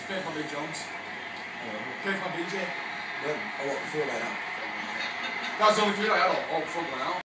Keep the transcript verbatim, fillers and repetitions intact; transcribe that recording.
Pay for my big Jones. Oh, Pay for my B J. when? Oh, what, before they out? That's the only three I had all, all before going out.